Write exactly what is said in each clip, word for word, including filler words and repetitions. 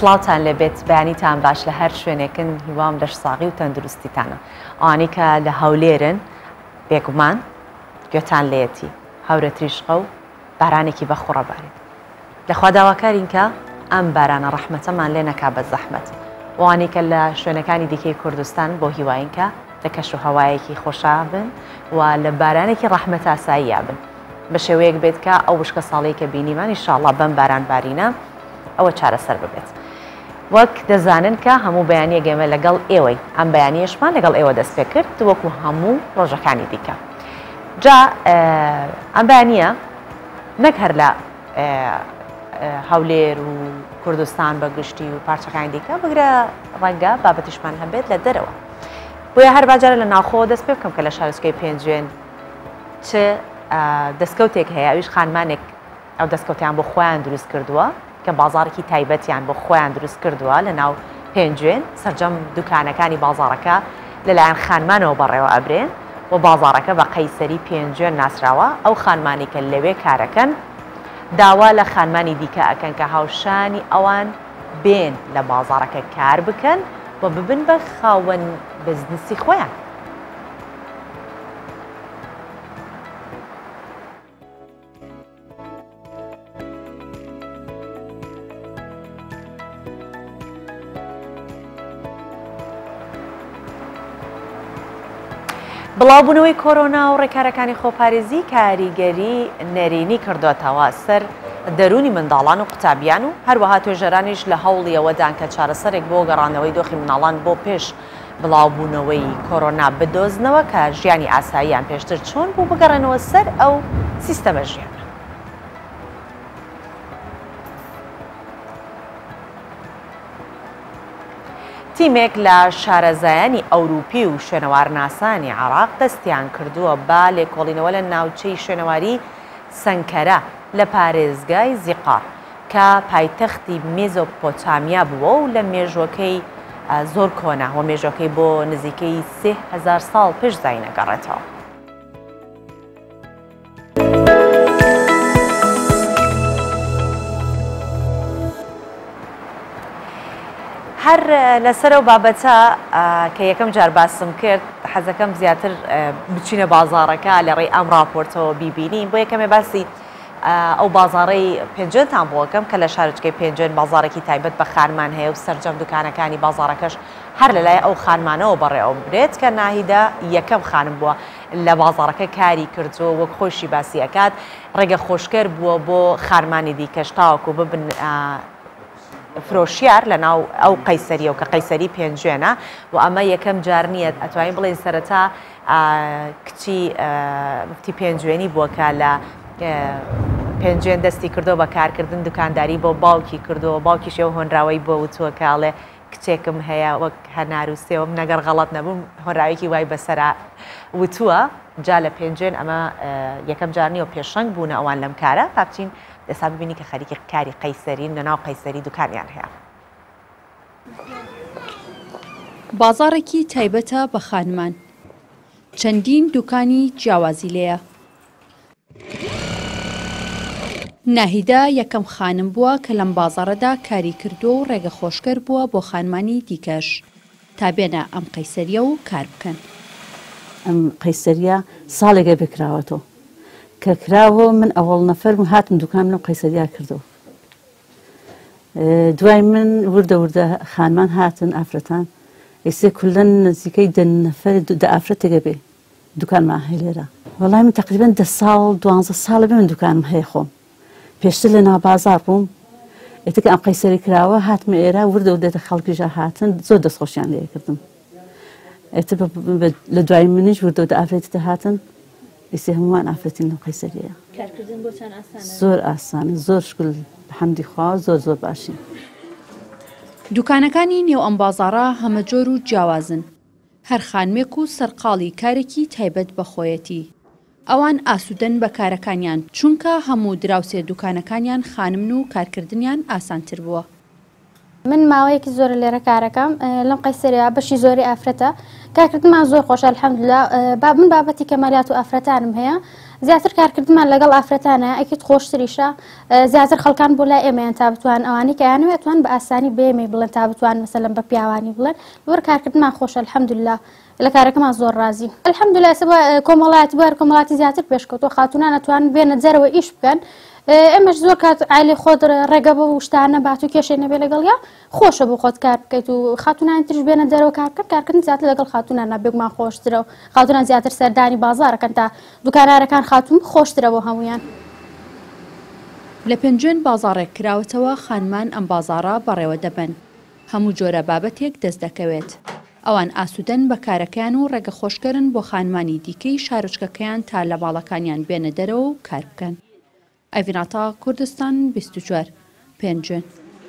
سڵاوتان لەبێت بەیانیتان باش لە هەر شوێنێکن هیوام لەش ساغی و تەندروستیتانە ئەوانەی کە لە هەولێرن بێگومان گوێتان لێتی هەورە تریشقە و بارانێکی بەخوڕە بارێت لەخوا داواکارین کە ئەم بارانە ڕەحمەتەمان لێ نەکا بە زەحمەت وانەی کە لە شوێنەکانی دیکەی کوردستان بۆ هیواین کە لە کەش و هەوایەکی خۆشا بن و لە بارانێکی ڕەحمەت ئاساییە بن بە شێوەیەک بێت کە ئەو وشکە ساڵەی کە بینیمان ئینشاڵڵا بەم باران بارینە ئەوە چارەسەر ببێت وەک دەزانن کە هەموو بەیانیە گەمە لەگەڵ ئێوەی ئەم بەیانیەشمان لەگەڵ ئێوە دەست پێ کرد وەکو هەموو ڕۆژەکانی دیکە جا ئەم بەیانیە نەک هەر لە هەولێر و کوردستان بەگشتی و پارچەکانی دیکە بگرە ڕەنگە بابەتیشمان هەبێت لە دەرەوە بۆیە هەر باجارە لە ناوخۆ دەست پێ بکەم کە لە شارۆچکەی پێنجوێن چ دەستکەوتێک هەیە ئەویش خانمانێک ئەو دەستکەوتیان بۆ خۆیان دروست کردووە کە بازارێکی تایبەتیان بۆ خۆیان دروست کردووە لە ناو پێنجوێن سەرجەم دوکانەکانی بازارەکە لەلایەن خانمانەوە بەڕێوە ئەبرێن و بازارەکە بە قەیسەری پێنجوێن ناسراوە ئەو خانمانی کە لەوێ کارەکەن داوا لە خانمانی دیکە ئەکەن کە هاوشانی ئەوان بێن لە بازارەکە کار بکەن و ببن بە خاوەن بزنسی خۆیان بڵاوبوونەوەی کۆرۆنا و ڕێکارەکانی خۆپارێزی کاریگەری نەرینی کردوێتەوە سەر دەرونی منداڵان و قوتابیان و هەروەها توێژەرانیش لە هەوڵی ئەوەدان کە چارەسەرێک بۆ گەڕانەوەی دۆخی مناڵان بۆ پێش بڵاوبوونەوەی کۆرۆنا بدۆزنەوە کە ژیانی ئاساییان پێشتر چۆن بوو بگەڕێنەوە سەر ئەو سیستەمە ژیانە. تیمێک لە شارەزایانی ئەوروپی و شوێنەوارناسانی عێراق دەستیان کردووە با لێکۆڵینەوە لە ناوچەی شوێنەواری سەنکەرە لە پارێزگای زیقار کە پایتەختی مێزۆپۆتامیا بووە و لە مێژوەکەی زۆر کۆنا و مێژوەکەی بۆ نزیکەی سێ هەزار ساڵ پێش زای نەگەڕێتەوە. هەر لەسەر ئەو بابەتە کە یەکەم جار باسم کرد حەزەکەم زیاتر بچینە بازارەکە لە ڕێی ئەم راپۆرتەوە بیبینین بۆ یەکەمێ باسی ئەو بازاڕەی پێنجێنتان بۆەکەم کە لە شارچکەی پێنجێن بازارێکی تایبەت بە خانمان هەیە و سەرجەم دوکانەکانی بازارەکەش هەر لەلای ئەو خانمانەوە بەڕێوە برێت کە ناهیدا یەکەم خانم بووە لە بازارەکە کاری کردووە وەک خۆشی باسیەکات ڕێگە خۆشکەر بووە بۆ خانمانی دیکەش تاوەکو ببن فرۆشیار لە ناو ئەو قەیسەریە و کە قەیسەری پێنجوێنە و ئەمە یەکەم جار نییە ئەتوانین بڵێن سەرەتا کچی مفتی پێنجوێنی بووە کە لە پێنجوێن دەستی کردو بە کارکردن دوکانداری بۆ باوکی کردووە باوکیش ئەو هۆنراوەی بۆ وتووە کاڵێ کچێکم هەیە وەک هەنار و سێوم نەگەر غەڵەت نەبووم هۆنراوێکی وای بەسەرا وتووە جا لە پێنجوێن ئەمە یەکەم جار نییە و پێشەنگ بوونە ئەوان لەم کارە پاپچین دەسا ببینی کە خەریکی کاری قەیسەرین لە ناو قەیسەری دوکانیان هەیە. بازارێکی تایبەتە بە خانمان چەندین دوکانی جیاوازی لێیە. ناهیدا یەکەم خانم بووە کە لەم بازارەدا کاری کردو و ڕێگە خۆشکەر بووە بۆ خانمانی دیکەش تا بێنە ئەم قەیسەریە و کار بکەن. ئەم قەیسەریە ساڵێکە بکراوەتەوە کە کراوە من ئەوڵ نەفەر هاتم دوکان منم قەیسەریا کردو. دوای من وردە وردە خانمان هاتن ئافرەتان ئێسێ کولەن نزیکەی دە نەفەر دە ئافرەتێکە بێ دوکانمان هەیە لێرە. وەڵای من تەقریبەن دە ساڵ دوانزە ساڵە بێ من دوکانم هەیە خۆم پێشتر لە ناو بازار بووم ئێتەکە ئەم قەیسەری کراوە هاتمە ئێرە وردە وردە خەڵکیژە هاتن زۆر دەستخۆشیان لێ کردم. ئێتە لە دوای منیش وردە وردە ئافرەتە هاتن ئێسێ هەمووان ئافرەتین لەم قەیسەریەیە. کارکردن بۆتان ئاسانە؟ زۆر ئاسانە زۆر شکل بەحەمدی خوا زۆر زۆر باشین. دوکانەکانی نێو ئەم بازاڕە هەمە جۆر و جیاوازن هەر خانمێک و سەرقاڵی کارێکی تایبەت بەخۆیەتی. ئەوان ئاسوودەن بە کارەکانیان چونکە هەموو دراوسێ دوکانەکانیان خانمن و کارکردنیان ئاسانتر بووە. من ماوەیەکی زۆر لێرە کارەکەم لەم قەیسەریە بەشی زۆری ئافرەتە کارکردنمان زۆر خۆشە الحەمدوللا من بابەتی کەمالیات و ئافرەتانم هەیە زیاتر کارکردمان لەگەڵ ئافرەتانە ئەکیت خۆشتریشە زیاتر خەڵکان بۆ لای ئێمەیان تا بتوان ئەوانەی کە یانوێتوان بە ئاسانی بێمەی بڵێن تا بتوان مەسەلەن بە پیاوانی بڵێن لەوەر کارکردمان خۆشە الحەمدوللا لە کارەکەمان زۆر ڕازی الحەمدوللا سبا کۆمەڵایەتی بوار کۆمەڵاتی زیاتر پێشکەوتوە خاتونان ئەتوان بێنە جەرەوە ئیش بکەن ئێمەش زۆر کات عایلی خۆت ڕێگە بە شتانە بات و کێشەی نەبێ لەگەڵیا خۆشە بۆ خۆت کار بکەیت و خاتونان ترش بێنە دەرەوە کارکرد کارکردن زیاتر لەگەڵ خاتونان نابێگومان خۆشترە و خاتونان زیاتر سەردانی بازارەکەن تا دوکانارەکان خاتون خۆشترە بۆ هەمویان. لە پێنجێن بازاڕێک کراوەتەوە خانمان ئەم بازاڕە بەڕێوە دەبن هەموو جۆرە بابەتێک دەست دەکەوێت ئەوان ئاسوودەن بە کارەکەیان و ڕێگە خۆشکردن بۆ خانمانی دیکەی شارۆچکەکەیان تا لە باڵەکانیان بێنە دەرەوە و کار بکەن. ئەڤیناتا کوردستان بیست و چوار پێنجێن.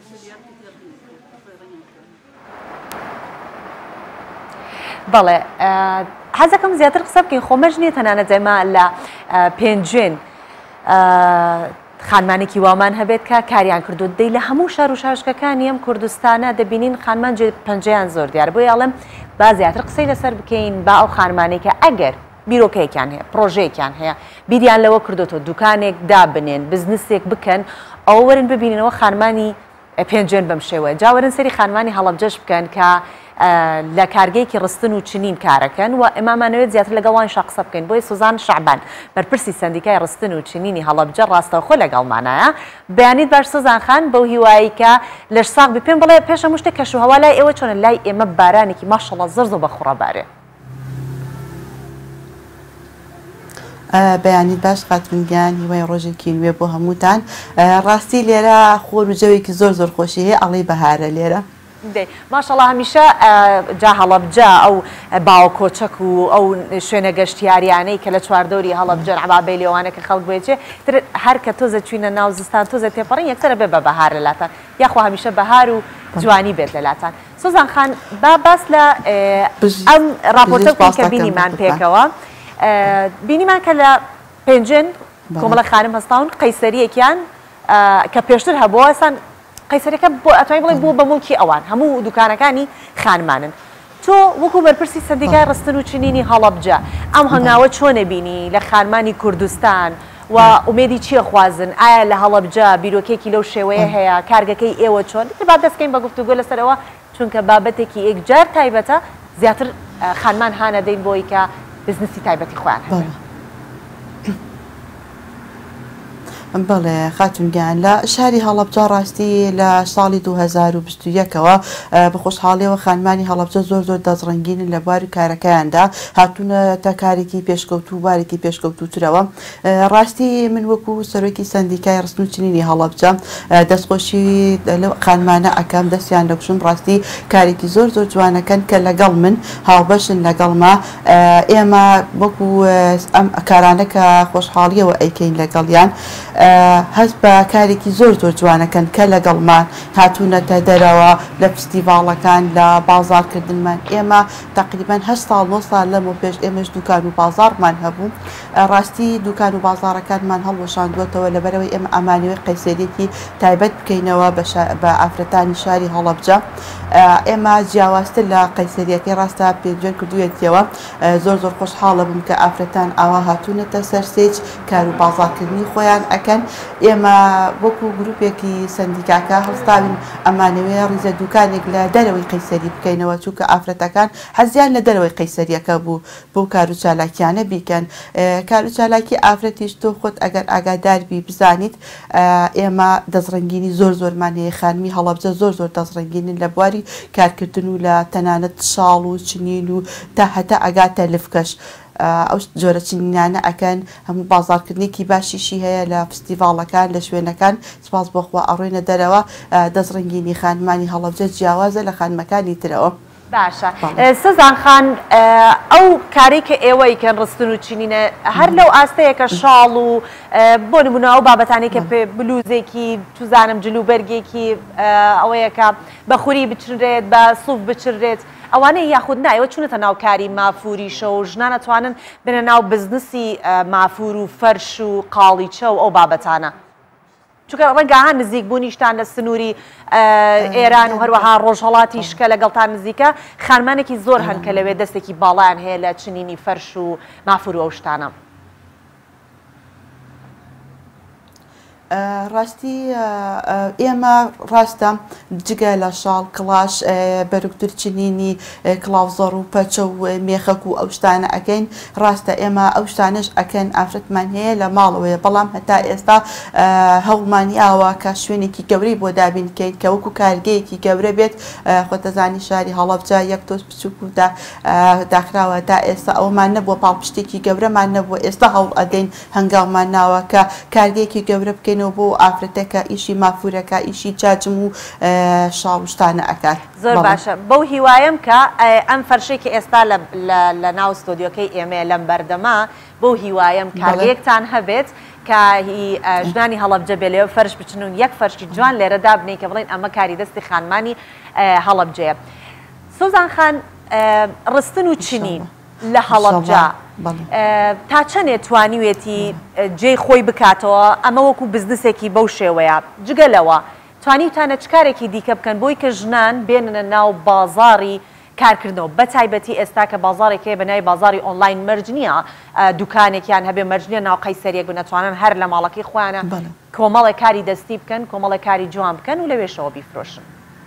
بەڵێ حەزەکەم زیاتر قسە بکەین خۆمەش نییە تەنانەت جەما لە پێنجێن خانمانێکی وامان هەبێت کە کاریان کردو دەی لە هەموو شار و شارشکەکانی ئەم کوردستانە دەبینین خانمان پەنجەیان زۆر دیار بۆ یاڵم با زیاتر قسەی لەسەر بکەین با ئەو خانمانێکە ئەگەر بیرۆکەیەکیان هەیە پرۆژەیەکیان هەیە بیریان لەوە کردوتەوە دوکانێک دابنێن بزنسێک بکەن ئەوە وەرن ببینینەوە خانمانی پێنجێن بەم شێوە جاوەرن سەری خانمانی هەڵەبجەش بکەن کە لە کارگەیەکی ڕستن و چنین کارەکەن و ئێمامانەوێت زیاتر لەگەڵوان شقسە بکەین بۆی سوزان شعبان بەرپرسی سندیکای ڕستن و چنینی هەڵەبجە ڕاستەوخۆ لەگەڵمانایە بەیانیت باش سوزان خان بەو هیوایی کە لەش ساغ بی پێم بڵێ پێش هەموو شتێک کەش و هەوا لای ئێوە چۆنە لای ئێمە بارانێکی ماشەڵڵا زەرز و بەخوڕە بارێ بەیانی باش خاتونگیان هیوای ڕۆژێکی نوێ بۆ هەمووتان ڕاستی لێرە خۆر و جەوێکی زۆر زۆر خۆشی هەیە ئەڵێ بەهارە لێرە ماشەڵڵا هەمیشە جا هەڵەبجە ئەو باوە کۆچەک و ئەو شوێنە گەشتیاریانەی کە لە چواردەوری هەڵەبجەن عبابەی لێوانە کە خەڵک بێچێ تر هەر کە تۆزە چوینە ناو زستان تۆزە تێپەڕین یەکسەرە بێ بە بەهار لەلاتان یاخوا هەمیشە بەهار و جوانی بێت لەلاتان سوزان خان با باس لە ئەم راپۆرتە کە بینیمان پێکەوە بینیمان کە لە پێنجێن کۆمەڵە خانم هەستاون قەیسەریەکیان کە پێشتر هەبووە ئێسان قەیسەریەکە بۆ ئەتوانی بڵێ بوو بە مڵکی ئەوان هەموو دوکانەکانی خانمانن تۆ وەکو بەرپرسی سندیکای ڕستن و چنینی هەڵەبجە ئەم هەنگاوە چۆنە بینی لە خانمانی کوردستان و ئومێدی چییە خوازن ئایا لە هەڵەبجە بیرۆکێکی لەو شێوەیە هەیە کارگەکەی ئێوە چۆن با دەستکەین بە گفتوگۆ لەسەرەوە چونکە بابەتێکی ئێکجار تایبەتە زیاتر خانمان هانە دەین بۆی کە بزنسی تایبەتی خۆیان هەبێت بەڵێ خاتونگیان لە شاری هەڵەبجە ڕاستی لە ساڵی دوو هەزار و بیست و یەکەوە بە خۆشحاڵیەوە خانمانی هەڵەبجە زۆر زۆر دەزڕنگینن لە بواری کارەکەیاندا هاتوونە تا کارێکی پێشکەوت و بارێکی پێشکەوتوترەوە ڕاستی من وەکو سەرۆکی سندیکای ڕستن و چنینی هەڵەبجە دەستخۆشی لەو خانمانە ئەکەم دەستیان دەکوشم ڕاستی کارێکی زۆر زۆر جوانەکەن کە لەگەڵ من هاوبەشن لەگەڵما ئێمە وەکو ئەم کارانە کە خۆشحاڵیەوە ئەیکەین لەگەڵیان هەست بە کارێکی زۆر زۆر جوانەکەن کە لەگەڵمان هاتوونەتە دەرەوە لە فستیڤاڵەکان لە بازارکردنمان ئێمە تقریبان هەشت ساڵ نۆ ساڵ لەمە پێش ئێمەش دوکان و بازارمان هەبوو ڕاستی دوکان و بازارەکانمان هەڵوەشاندوێتەوە لەبەرەوەی ئێمە ئەمانوێ قەیسەریەکی تایبەت بکەینەوە بە ئافرەتانی شاری هەڵەبجە ئێمە جیاوازتر لە قەیسەریەکەی ڕاستە پێنجێن کردوویەتەوە زۆر زۆر خۆشحاڵە بووم کە ئافرەتان ئاوا هاتوونەتە سەرسێج کار و بازارکردنی خۆیان ئەکەن ئێمە وەکو گروپێکی سندیکاکە هەڵستاوین ئەمانەوەی ڕیزە دوکانێک لە دەرەوەی قەیسەری بکەینەوە چونکە ئافرەتەکان حەزیان لە دەرەوەی قەیسەریەکە بوو بۆ کار و چالاکیانە بیکەن کار و چالاکی ئافرەتیش تۆ خۆت ئەگەر ئاگاداربی بزانیت ئێمە دەزڕنگینی زۆر زۆرمان هەیە خانمی هەڵەبجە زۆر زۆر دەزڕنگینن لە بواری کارکردن و لە تەنانەت شاڵ و چنین و تا هەتا ئەگاتە لفکەش ئەو جۆرە چنینانە ئەکەن هەموو بازارکردنێکی باشیشی هەیە لە فستیڤاڵەکان لە شوێنەکان سپاس بۆخوا ئەڕۆینە دەرەوە دەزڕنگینی خانمانی هەڵەبجە جیاوازە لە خانمەکانی ترەوە باشە سزان خان ئەو کاری کە ئێوەی کەن ڕستن و چینینە هەر لەو ئاستەیەکە شاڵ و بۆ نمونە ئەو بابەتانی کە بلوزێکی توزانم جلوبەرگێکی ئەوەیەکە بەخوری بچرێت بە سوف بچرێت ئەوانەیە یاخود نایەوە چونەتە ناو کاری مافوریشە و ژنان ئەتوانن بنە ناو بزنسی مافور و فەرش و قاڵیچە و ئەو بابەتانە چونکە ڕەنگەهان نزیک بوونیشتان لە سنووری ئێران و هەروەها ڕۆژهەڵاتی شکە لەگەڵتان نزیکە خانمانێکی زۆر هەن کە لەوێ دەستێکی باڵیان هەیە لە چنینی فەرش و مافور و ئەو شتانە ڕاستی ئێمە ڕاستە جگە لە شاڵ کڵاش بەرگترچنینی کڵاوزۆڕ و پەچە و مێخەک و ئەو شتانە ئەەکەین ڕاستە ئێمە ئەو شتانش ئەکەن ئافرەتمان هەیە لە ماڵەوەیە بەڵام هەتا ئێستا هەوڵمانی ئاوا کە شوێنێکی گەورەی بۆ دابینکەین کە وەکو کارگەیەکی گەورە بێت خۆتەزانی شاری هەڵەبجا یەک تۆز بچووک و داخراوە تا ئێستا ئەومان نەبووە پاڵپشتێکی گەورەمان نەبووە ئێستا هەوڵ ئەدەین هەنگاومان ناوە کە کارگەیەکی گەورە بکەینەوە بۆ ئافرەتەکە ئیشی مافورەکە ئیشی چاچم و شاڵشتانە ئەکات. زۆر باشە بەو هیوایم کە ئەم فەرشێکی ئێستا لە ناو ستۆدیۆکەی ئێمە لەم بەردەما بۆ هیوایم کارگەیەکتان هەبێت کە ژنانی هەڵەبجە بێ لێوە فەرش بچن و یەک فەرشی جوان لێرەدا بنێ کە بڵێن ئەمە کاری دەستی خانمانی هەڵەبجەیە. سۆزان خان ڕستن و چنین لە هەڵەبجە تا چەندێ توانیوێتی جێی خۆی بکاتەوە ئەمە وەکو بزنسێکی بەو شێوەیە جگەلەوە توانیتانە چ کارێکی دیکە بکەن بۆی کە ژنان بێننە ناو بازاڕی کارکردنەوە بە تایبەتی ئێستا کە بازارێکی بەنای بازاری ئۆنلاین مەرج نییە دوکانێکیان هەبێ مەرجنیە ناو قەیسەریەک بنەتوانن هەر لە ماڵەکەی خۆیانە کۆمەڵی کاری دەستی بکەن کۆمەڵی کاری جوان بکەن و لەوێشەوە بیفرۆشن.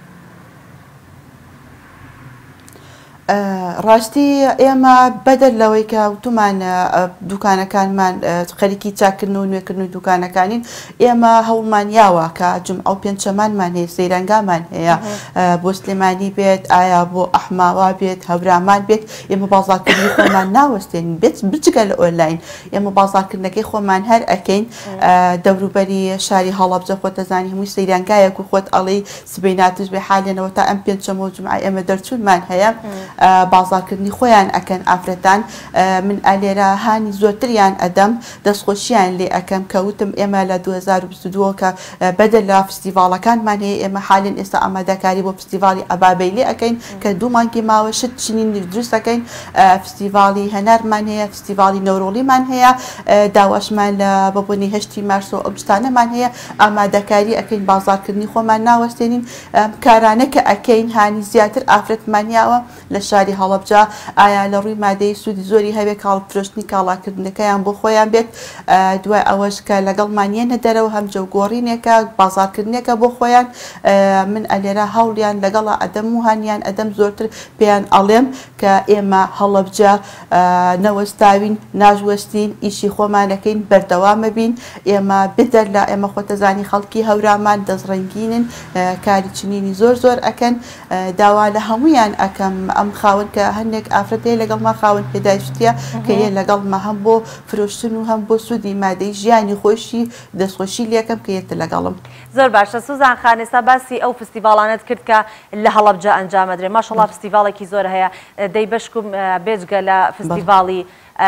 ڕاستی ئێمە بەدەر لەوەی کە وتومان دوکانەکانمان خەریکی چاکردن و نوێکردن دوکانەکانین ئێمە هەوڵمان یاوە کە جم ئەو پێنجشەمانمان هەیە سەیرەنگامان هەیە بۆ سلێمانی بێت ئایا بۆ ئەحماوا بێت هەورامان بێت ئێمە بازارکردنی خۆمان ناوەستێن بێت بچگە لە ئۆنلاین ئێمە بازارکردنەکەی خۆمان هەر ئەەکەین دەوروبەری شاری هەڵەبجە خۆتەزانی هەمووی سەیرانگایەک و خۆت ئەڵی سبەی ناتوش بێ حالێنەوە تا ئەم پێنجشەمە و جمعە ئێمە دەرچوونمان هەیە بازارکردنی خۆیان ئەکەن ئافرەتان من ئالێرە هانی زۆرتریان ئەدەم دەستخۆشییان لێ ئەەکەم کەوتم ئێمە لە دوو هەزار و بیست و دوو کە بەدە لە فستیڤالەکانمان هەیە ئێمە حالین ئێستا ئامادەکاری بۆ فستیڤالی ئەبابەی لێ ئەەکەین کە دوو مانگی ماوە شت چنین دروست ئەەکەین فستیڤالی هەنەرمان هەیە فستیڤالی نەورۆڵیمان هەیە داواشمان لە بەبوونی هەشتی مارس و ئەوشتانەمان هەیە ئامادەکاری ئەەکەین بازارکردنی خۆمان ناوەستێنین کارانە کە ئەەکەین هانی زیاتر ئافرەتمانیاوە لە شاری هەڵەبجە ئایا لە ڕووی مادەی سوودی زۆری هەبێ کاڵفرۆشتنی کاڵاکردنەکەیان بۆ خۆیان بێت دوای ئەوەش کە لەگەڵمانیانە دەرەوە هەم جەوگۆڕینێکە بازارکردنێکە بۆ خۆیان من ئەلێرە هەوڵیان لەگەڵا ئەدەم و هاانیان ئەدەم زۆرتر پێیان ئەڵێم کە ئێمە هەڵەبجە نەوەستاوین ناژوەستین ئیشی خۆمانەکەین بەردەوامە بین ئێمە بدەر لە ئێمە خۆتەزانی خەڵکی هەورامان دەزڕنگینن کاری چنینی زۆر زۆر ئەکەن داوا لە هەمویان ئەەکەم ئەم خاون کە هەندێک ئافرەتەیە لەگەڵ ما خاون پێداشتیە کە یە لەگەڵمە هەم بۆ فرۆشتن و هەم بۆ سوودی مادەی ژیانی خۆشی دەستخۆشی لەکەم کە یەتە لەگەڵم. زۆر باشە سوزان خان ئێستا باسی ئەو فستیڤالانت کرد کە لە هەڵەبجە ئەنجامەدرێ ماشەڵڵا فستیڤالێکی زۆر هەیە دەی بەشکم بێجگە لە فستیڤاڵی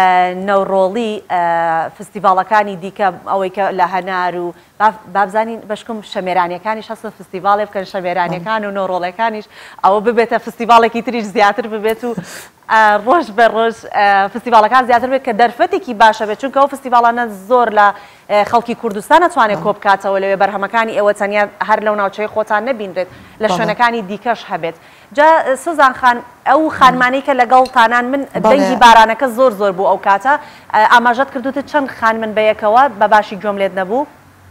نەوڕۆڵی فستیڤالەکانی دیکە ئەوەی کە لە هەنار و بابزانین بەشکم شەمێرانیەکانیش هەستن فستیڤاڵێ بکەن شەمێرانیەکان و نۆڕۆڵەکانیش ئەوە ببێتە فستیڤالێکی تریش زیاتر ببێت و ڕۆژ بە ڕۆژ فستیڤالەکان زیاتر بێت کە دەرفەتێکی باشە بێت چونکە ئەو فستیڤالانە زۆر لە خەڵکی کوردستان ناتوانێت کۆ بکاتەوە لەوێ بەرهەمەکانی ئێوە تەنیا هەر لەو ناوچەی خۆتان نەبینرێت لە شوێنەکانی دیکەش هەبێت. جا سوزان خان ئەو خانمانەی کە لەگەڵتانان من دەنگی بارانەکە زۆر زۆر بوو ئەو کاتە ئاماژەت کردوتە چەند خانمن بەیەکەوە بە باشی گوێم لێت نەبوو؟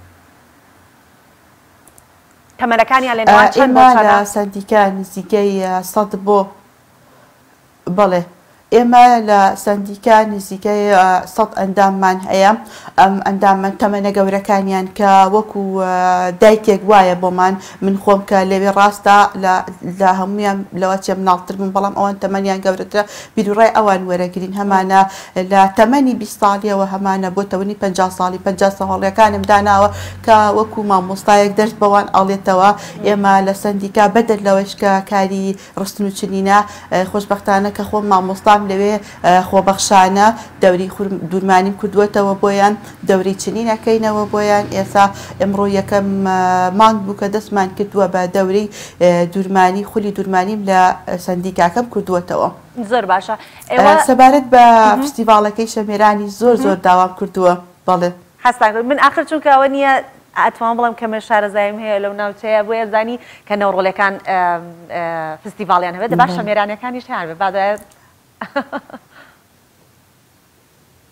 تەمەنەکانیان لە نێوان چەند بۆ ئێمە لە سەندیکا نزیکەی سەد بۆ بەڵێ ئێمە لە سندیکا نزیکەی سەد ئەنداممان هەیە ئەم ئەندامە تەمەنە گەورەکانیان کە وەکو دایکێک وایە بۆمان من خۆم کە لەوێ ڕاستە لە هەمویان لەوە چێ مناڵتر بوون بەڵام ئەوان تەمەنیان گەورەترە بیرروڕای ئەوان وەرەگرین هەمانە لە تەمەنی بیست ساڵیەوە هەمانە بۆ تەونی پەنجا ساڵی پەنجا ساڵیەکانم داناوە کە وەکو مامۆستایەک دەرس بەوان ئاڵێتەوە ئێمە لە سندیکا بەدەر لەوەش کە کاری ڕستن و چنینە خۆشبەختانە کە خۆم مامۆستا لەوێ خۆبەخشانە دەوری دوورمانیم کردووەتەوە بۆیان دەوری چنینەکەینەوە بۆیان ئێستا ئەمڕۆ یەکەم مانگ بوو کە دەستمان کردووە بە دەوری دوورمانی خولی دوورمانیم لە سندیکاکەم کردووەتەوە. زۆر باشە سەبارەت بە فستیڤالەکەی شەمێرانی زۆر زۆر داوام کردووە. بەڵێ هەستان کرد من ئاخر چونکە ئەوە نییە ئەتوان بڵم کەمە شارەزایم هەیە لەو ناوچەیە بۆ ێزانی کە نەوڕۆڵەکان فستیڤاڵیان هەبێت دەباش شەمێرانەکانیش هەیە بێ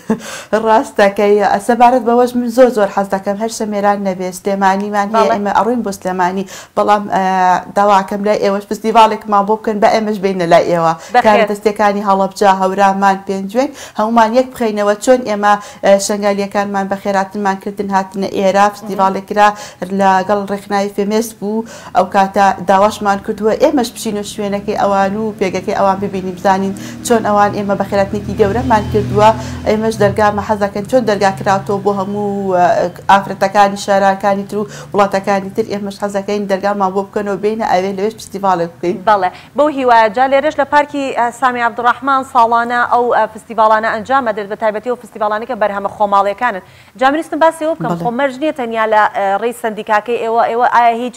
ڕاستەکەی سەبارەت بەوەش من زۆر زۆر حەز دەکەم هەر شەمێران نەبێ سلێمانیمان هەیە ئێمە ئەڕووین بۆ سلێمانی بەڵام داواکەم لای ئێوەش فستیڤالێکمان بۆ بکەن بە ئێمەش بینە لای ئێوە کار دەستەکانی هەڵەبجە هەورامان پێنجوێن هەمومان یەک بخەینەوە چۆن ئێمە شنگالیەکانمان بە خێراتنمان کردن هاتنە ئێرە فستیڤالێکرا لەگەڵ ڕێکخناوی فێمێست بوو ئەو کاتە داواشمان کردووە ئێمەش بچینە شوێنەکەی ئەوان و پێگەکەی ئەوان ببینی بزانین چۆن ئەوان ئێمە بە خێراتنێکی گەورەمان کردووە ئێمەش دەرگامە حەزەکەن چۆن دەرگاکراتەوە بۆ هەموو ئافرەتەکانی شارەکانی تر و وڵاتەکانی تر ئێمەش حەزەکەین دەرگامان بۆ بکەنەوە بینە ئەوێ لەوێش فستیڤالێک بکەین. بەڵێ بەو هیوایە جا لێرەش لە پارکی سامی عەبدوڕەحمان ساڵانە ئەو فستیڤالانە ئەنجام ئەدرێت بە تایبەتی و فستیڤالانە کە بەرهەمە خۆماڵیەکانن. جا ویستم باسی ئەوە بکەم خۆ مەرج نییە تەنیا لە ڕێی سندیکاکەی ئێوە ئێوە ئایا هیچ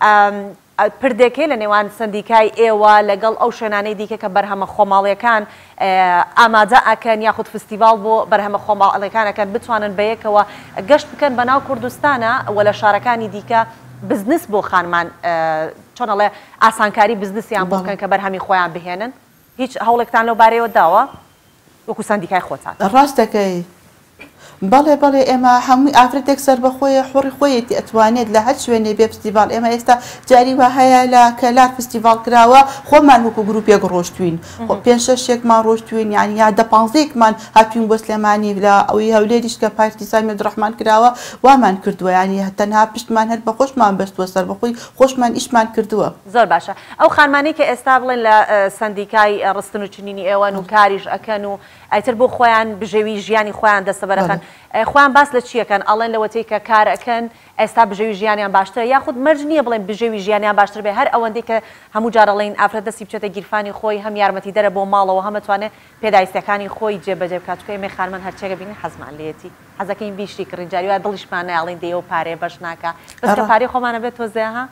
پردێکەی لە نێوان سندیکای ئێوە لەگەڵ ئەو شوێنانەی دیکە کە بەرهەمە خۆماڵیەکان ئامادە ئەکەن یاخود فستیڤال بۆ بەرهەمە خۆماڵیەکانەکەن بتوانن بەیەکەوە گەشت بکەن بەناو کوردستانە و لە شارەکانی دیکە بزنس بۆ خانمان چۆنەڵێ ئاسانکاری بزنسیان بۆ بکەن کە بەرهەمی خۆیان بهێنن هیچ هەوڵێکتان لەو بارەیەوە داوە وەکو سندیکای خۆتان؟ ڕاستەکەی بەڵێ بەڵێ ئێمە هەمووی ئافرەتێک سەر بەخۆیە حۆڕی خۆیەتی ئەتوانێت لە هەر شوێنێ بێ فستیڤال ئێمە ئێستا جاری وە هەیە لە کەلار فستیڤال کراوە خۆمان وەکو گروپێک ڕۆشتوین پێنج شەشێکمان ڕۆشتوین یانی یا دە پانزەیەکمان هاتوین بۆ سلێمانی لە ئەوەی هەولێریش کە پارتی سامی عەبدوڕەحمان کراوە وامان کردووە ینی تەنها پشتمان هەر بە خۆشمان بەستووە سەر بەخۆی خۆشمان ئیشمان کردووە. زۆر باشە ئەو خانمانەی کە ئێستا بڵێن لە سندیکای ڕستن و چنینی ئێوەن و کاریش ئەکەن و ئایتر بۆ خۆیان بژێوی ژیانی خۆیان دەستەبەرەکەن خۆیان باس لە چیەکەن ئەڵێن لەوەتەی کە کار ئەکەن ئێستا بژێوی ژیانیان باشترە یاخود مەرج نییە بڵێن بژێوی ژیانیان باشتر بێ هەر ئەوەندەی کە هەموو جارەڵێن ئافرەت دەستی بچێتە گیرفانی خۆی هەم یارمەتی دەرە بۆ ماڵەوە هەمەتوانێت پێداویستەکانی خۆی جێبەجێ بکات چکە ئێمە خانمان هەرچێکە بینی حەزمان لێتی حەزەکەین بیشتی کڕین جاری وایە دڵیشمان نایڵێن دێ و پارێ بەش ناکە بەس کە پارەی خۆمانە بێت تۆزێ ها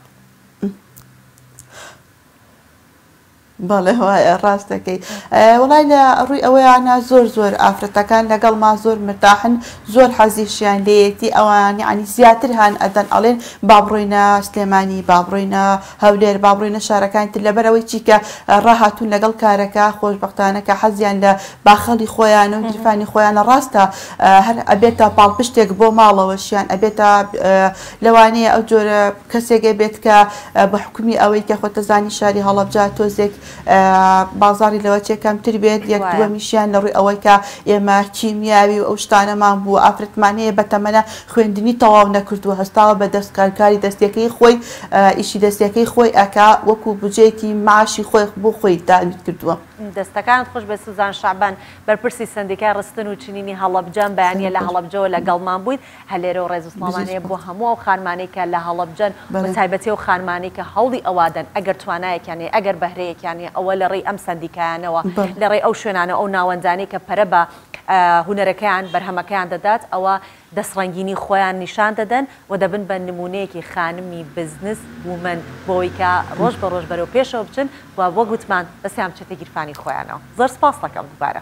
بەڵێ وایە ڕاستەکەی وڵای لە ڕووی ئەوەیانە زۆر زۆر ئافرەتەکان لەگەڵ ما زۆر مرتاحن زۆر حەزیشیان لێتی ئەوان ینی زیاتر هەن ئەدەن ئەڵێن با بڕۆینە سلێمانی با بڕۆینە هەولێر با بڕۆینە شارەکانی تر لەبەرەوەی چیکە ڕاهاتوون لەگەڵ کارەکە خۆشبەختانە کە حەزیان لە باخەڵی خۆیان و گیرفانی خۆیانە ڕاستە هەر ئەبێتە پاڵپشتێک بۆ ماڵەوەشیان ئەبێتە لەوانەیە ئەو جۆرە کەسێک بێت کە بە حکومی ئەوەی کە خۆتەزانی شاری هەڵەبجە تۆزێک بازاری لەوە چێکەمتر بێت یەک دووەمیشیان لە ڕووی ئەوەی کە ئێمە کیمیاوی و ئەو شتانەمان بوو ئافرەتمانەیە بەتەمەنە خوێندنی تەواو نەکردووە هەستاوە بە دەستکارکاری دەستیەکەی خۆی ئیشی دەستیەکەی خۆی ئەکا وەکو بجێتی معاشی خۆی بۆ خۆی دابیت کردووە. دەستەکانت خۆش بە سوزان شعبان بەرپرسی سندیکای ڕستن و چنینی هەڵەبجەم بەیانیە لە هەڵەبجەوە لەگەڵمان بوویت هەلێرە و ڕێزوسڵامانەیە بۆ هەموو ئەو خانمانەی کە لە هەڵەبجەن و تایبەتی و خانمانەی کە هەوڵی ئەوادەن ئەگەر توانایەکیانێ ئەگەر بەهرەیەکیانێ ئەوە لە ڕێی ئەم سندیکایانەوە لە ڕێی ئەو شوێنانە ئەو ناوەندانەی کە پەرە بە هونەرەکەیان بەرهەمەکەیان دەدات ئەوە دەستڕەنگینی خۆیان نیشان دەدەن و دەبن بە نمونەیەکی خانمی بزنس ومن بۆی کە ڕۆژ بە ڕۆژ بەرەو پێشەوە بچن و بۆ گوتمان دەستیان بچێتە گیرفانی خۆیانەوە. زۆر سپاس دەکەم دووبارە.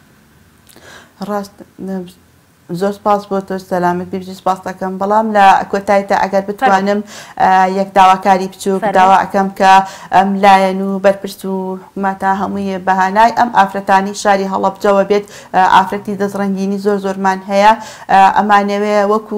ڕاست زۆر سپاس بۆ تۆ سەلامت بێژی سپاس دەکەم بەڵام لە کۆتاییتە ئەگەر بتوانم یەک داواکاری بچووک داوا ئەەکەم کە ئەم لایەن و بەرپرس و حکومەتە هەمووی بەهانای ئەم ئافرەتانی شاری هەڵەبجەوە بێت ئافرەتی دەستڕەنگینی زۆر زۆرمان هەیە ئەمانەوێ وەکو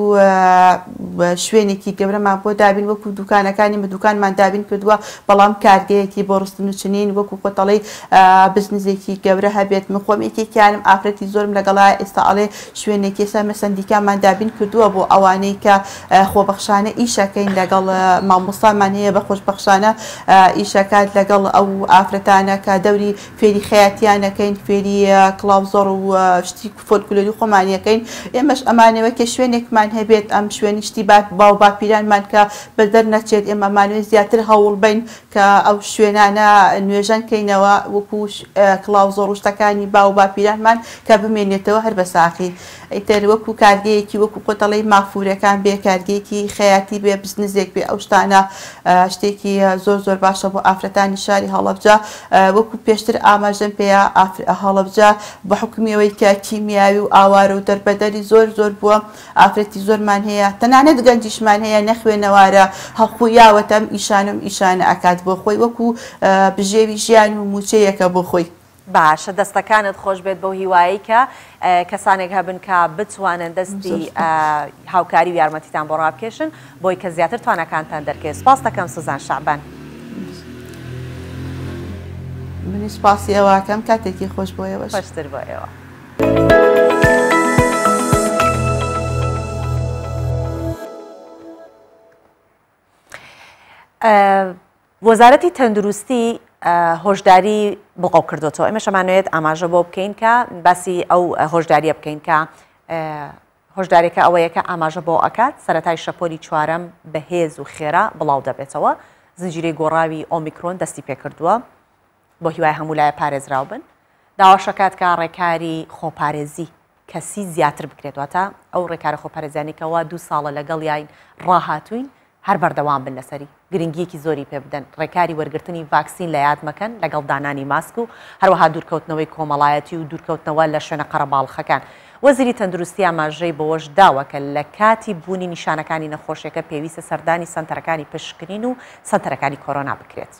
شوێنێکی گەورەمان بۆ دابین وەکو دوکانەکانی بە دوکانمان دابین کردووە بەڵام کارگەیەکی بۆ ڕستن و چنین وەکو خۆتەڵی بزنسێکی گەورە هەبێت من خۆم یەکێکیانم ئافرەتی زۆرم لەگەڵای ئێستا ئەڵێ شوێنێکی ئێستا مەسەندیکامان دابین کردووە بۆ ئەوانەی کە خۆبەخشانە ئیشەکەین لەگەڵ مامۆستامان هەیە بە خۆشبەخشانە ئیشەکات لەگەڵ ئەو ئافرەتانە کە دەوری فێری خەیاتیانەکەین فێری کڵاوزۆڕ و شتی فۆلکلۆری خۆمانیەکەین ئێمەش ئەمانەوە کە شوێنێکمان هەبێت ئەم شوێنی شتی باو باپیرانمان کە بەدەر نەچێت ئێمەمانوێ زیاتر هەوڵ بین کە ئەو شوێنانە نوێژەنکەینەوە وەکو کڵاوزۆڕ و شتەکانی باو باپیرانمان کە بمێنێتەوە هەر بە ساخی ئیتر وەکو کارگەیەکی وەکو قۆتەڵی مافورەکان بێ کارگەیەکی خەیاتی بێ بزنسێک بێ ئەو شتانە شتێکی زۆر زۆر باشە بۆ ئافرەتانی شاری هەڵەبجە وەکو پێشتر ئاماژەم پێەیە هەڵەبجە بە حکومیەوەی کە کیمیاوی و ئاوارە و دەربەدەری زۆر زۆر بووە ئافرەتی زۆرمان هەیە تەنانەت گەنجیشمان هەیە نەخوێنەوارە هەڵخویاوەتەم ئیشانم ئیشانە ئەکات بۆ خۆی وەکو بژێوی ژیان و موچەیەکە بۆ خۆی باشە دەستەکانت خۆش بێت بەو هیوایی کە کەسانێک هەبن کە بتوانن دەستی هاوکاری و یارمەتیتان بۆ ڕابکێشن بۆی کە زیاتر توانەکانتان دەرکێت. سپاس دەکەم سوزان شعبان. منی سپاسی ئێوەکەم کاتێکی خۆش بۆ ئێوە خۆشتر بۆ ئێوە. وەزارەتی تەندروستی هۆشداری بڵاو کردوەوە. ئێمە شەمانوێت ئاماژە بۆ بکەین کە باسی ئەو هۆشداریە بکەین کە هۆشدارێکە ئەوەیە کە ئاماژە بۆ ئەکات سەرەتای شەپۆلی چوارەم بەهێز و خێرا بڵاو دەبێتەوە. زنجیرەی گۆڕاوی ئۆمیکرۆن دەستی پێکردووە بۆ هیوای هەموو لایە پارێزراو بن. داواشەکات کە ڕێکاری خۆپارێزی کەسی زیاتر بکرێتواتە ئەو ڕێکارە خۆپارێزیانێکەوە دوو ساڵە لەگەڵ یاین ڕاهاتوین هەر بەردەوام بن لەسەری گرنگیەکی زۆری پێ بدەن. ڕێکاری وەرگرتنی ڤاکسین لە یاد مەکەن لەگەڵ دانانی ماسک و هەروەها دوورکەوتنەوەی کۆمەڵایەتی و دوورکەوتنەوە لە شوێنە قەرەباڵخەکان. وەزیری تەندروستی ئاماژەی بەوەش داوە کە لە کاتی بوونی نیشانەکانی نەخۆشیەکە پێویستە سەردانی سەنتەرەکانی پشکنین و سەنتەرەکانی کۆرۆنا بکرێت.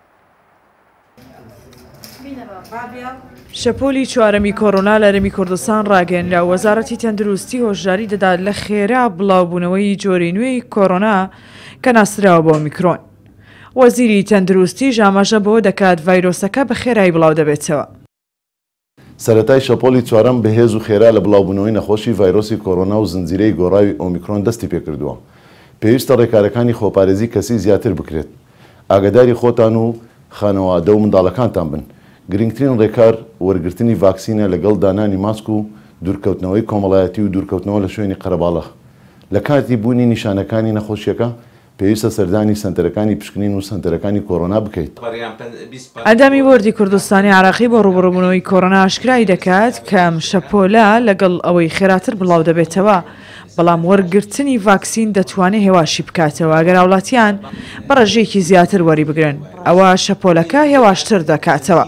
شەپۆلی چوارەمی کۆڕۆنا لە هەرێمی کوردستان ڕاگەیەنرا. وەزارەتی تەندروستی هۆشداری دەدات لە خێرا بڵاوبوونەوەی جۆرەی نوێی کۆڕۆنا کە ناسراوە بۆ ئۆمیکرۆن. وەزیری تەندروستی ئاماژە بۆ دەکات ڤایرۆسەکە بە خێرایی بڵاو دەبێتەوە. سەرەتای شەپۆلی چوارەم بەهێز و خێرا لە بڵاوبوونەوەی نەخۆشی ڤایرۆسی کۆڕۆنا و زنجیرەی گۆڕاوی ئۆمیکرۆن دەستی پێکردووە. پێویستە ڕێکارەکانی خۆپارێزی کەسی زیاتر بکرێت. ئاگاداری خۆتان و خانەوادە و منداڵەکانتان بن. گرنگترین ڕێکار وەرگرتنی ڤاکسینە لەگەڵ دانانی ماسک و دوورکەوتنەوەی کۆمەڵایەتی و دوورکەوتنەوە لە شوێنی قەرەباڵغ. لە کاتی بوونی نیشانەکانی نەخۆشیەکە پێویستە سەردانی سنتەرەکانی پشکنین و سنتەرەکانی کۆڕۆنا بکەیت. ئەندامی وەردی کوردستانی عراقی بۆ ڕوبڕبوونەوەی کۆڕۆنا ئاشکرای دەکات کەم شەپۆلە لەگەڵ ئەوەی خێراتر بڵاو دەبێتەوە بەڵام وەرگرتنی ڤاکسین دەتوانێت هێواشی بکاتەوە ئەگەر وڵاتیان بە ڕێژەیەکی زیاتر وەری بگرن ئەوە شەپۆلەکە هێواشتر دەکاتەوە.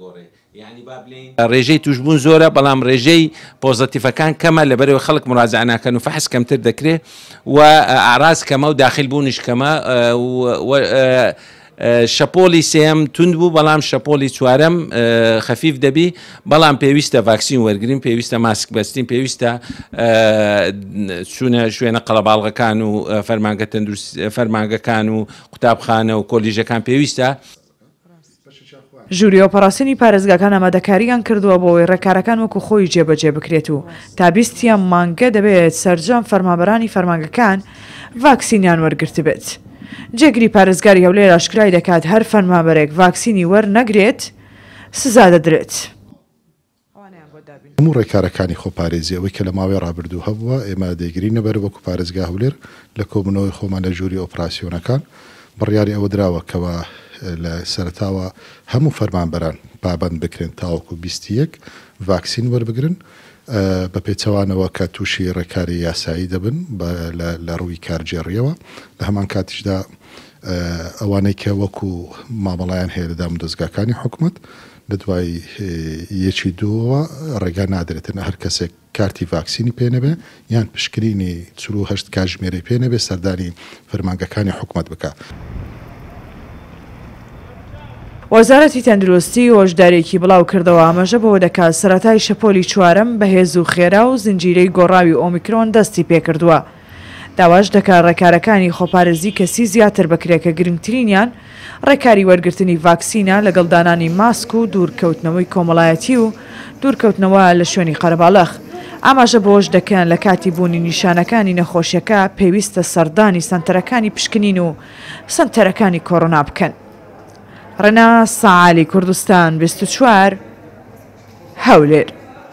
ڕێژەی توشبوون زۆرە بەڵام ڕێژەی پۆزتیفەکان کەمە لەبەرەوە خەڵک مراجعە ناکەن و فەحس کەمتر دەکرێت و ئاراز کەمە و داخل بوونیش کەمە. شەپۆلی سێم تند بوو بەڵام شەپۆلی چوارەم خەفیف دەبی بەڵام پێویستە ڤاکسین وەرگین پێویستە ماسک بەستین پێویستە چوونە شوێنە قەڵەباڵغەکان و فەرمانگە تەندروستی فەرمانگەکان و قوتابخانە و کۆلیژەکان پێویستە. ژووری ئۆپەراسیۆنی پارێزگاکان ئامادەکاریان کردووە بۆەوەی ڕێکارەکان وەکو خۆی جێبەجێ بکرێت و تا بیستیان مانگە دەبێت سەرجەم فەرمانبەرانی فەرمانگەکان ڤاکسینیان وەرگرت بێت. جێگری پارێزگاری هەولێر ئاشکرای دەکات هەر فەرمانبەرێک ڤاکسینی وەرنەگرێت سزا دەدرێت. هەموو ڕێکارەکانی خۆپارێزی ئەوەی کە لە ماوەی ڕابردوو هەبووە ئێمە دەیگرینە بەر وەکو پارێزگا هەولێر لە کۆبوونەوەی خۆمان لە ژووری ئۆپراسیۆنەکان بڕیاری ئەوە دراوە کەوە لە سەرتاوە هەموو فەرمانبەران پابند بکرێن تاوەکو بیستی یەک ڤاکسین وەربگرن بە پێچەوانەوە کە تووشی ڕێکاری یاسایی دەبن لە ڕووی کارجێڕیەوە لە هەمان کاتیشدا ئەوانەی کە وەکو مامەڵایان هەیە لە دام دەستگاکانی حکوومەت لە دوای یەکی دووەوە ڕێگا نادرێتن هەر کەسێک کارتی ڤاکسینی پێنەبێ یان پشکنینی چل و هەشت کاتژمێرەی پێنەبێ سەردانی فەرمانگەکانی حکوومەت بکات. وەزارەتی تەندروستی هۆشدارێکی بڵاو کردەوە ئاماژە بەوە دەکات سەرەتای شەپۆلی چوارەم بەهێز و خێرا و زنجیرەی گۆڕاوی ئۆمیکرۆن دەستی پێکردووە. داواش دەکات ڕێکارەکانی خۆپارێزی کەسی زیاتر بکرێت کە گرنگترینیان ڕێکاری وەرگرتنی ڤاکسینە لەگەڵ دانانی ماسک و دوورکەوتنەوەی کۆمەڵایەتی و دوورکەوتنەوە لە شوێنی قەرەباڵغ. ئاماژە بۆش دەکەن لە کاتی بوونی نیشانەکانی نەخۆشیەکە پێویستە سەردانی سەنتەرەکانی پشکنین و سەنتەرەکانی کۆڕۆنا بکەن. ڕنا ساعالی کوردستان بیست و چوار هەولێر.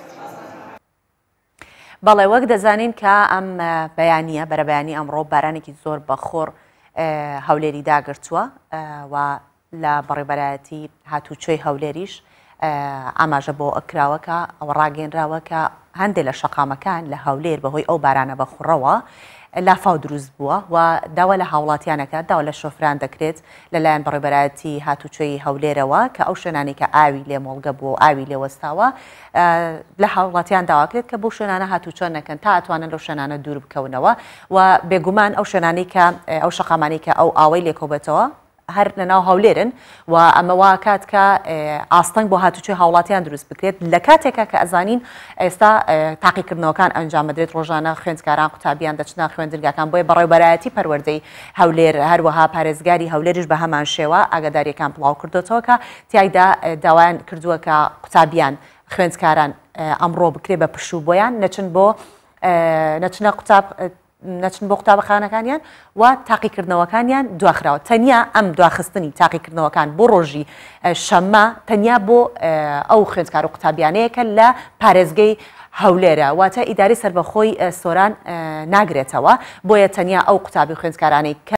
بەڵێ وەک دەزانین کە ئەم بەیانیە بەرەبەیانی ئەمڕۆ بارانێکی زۆر بەخۆر هەولێری داگرتووە و لە بەڕێبەرایەتی هاتوچۆی هەولێریش ئاماژە بۆ ئەکراوەکە ئەوە ڕاگەیەنراوە کە هەندێک لە شەقامەکان لە هەولێر بەهۆی ئەو بارانە بەخوڕەوە لافاو دروست بووە و داوا لە هاوڵاتیانەکە داوا لە شۆفران دەکرێت لەلایەن بەڕێبەرایەتی هاتوچۆی هەولێرەوە کە ئەو شوێنانی کە ئاوی لێمۆڵگە بووە ئاوی لێوەستاوە لە هاوڵاتیان داواکرێت کە بۆ شوێنانە هاتوچۆ نەکەن تا ئەتوانن لەو شوێنانە دوور بکەونەوە و بێگومان ئەو شوێنانی کە ئەو شەقامانی کە ئەو ئاوەی لێکۆبێتەوە هەر لەناو هەولێرن و ئەمەوا کات کە ئاستەنگ بۆ هاتوچێ هاوڵاتیان دروست بکرێت لە کاتێکە کە ئەزانین ئێستا تاقیکردنەوەکان ئەنجام بدرێت ڕۆژانە خوێندکاران قوتابیان دەچنە خوێندرگاکان بۆیە بەڕێوەبەرایەتی پەروەردەی هەولێر هەروەها پارێزگاری هەولێریش بە هەمان شێوە ئاگاداریەکان بڵاو کردوێتەوە کە تیایدا داوایان کردووە کە قوتابیان خوێندکاران ئەمڕۆ بکرێ بە پشوو بۆیان نەچن بۆ نەچنە قوتاب نەچن بۆ قوتابخانەکانیان و تاقیکردنەوەکانیان دواخراوە تەنیا ئەم دواخستنی تاقیکردنەوەکان بۆ ڕۆژی شەممە تەنیا بۆ ئەو خوێندکار و قوتابیانەیەکە لە پارێزگەی هەولێرە واتە ئیداری سەربەخۆی سۆران ناگرێتەوە بۆیە تەنیا ئەو قوتابی خوێندکارانەی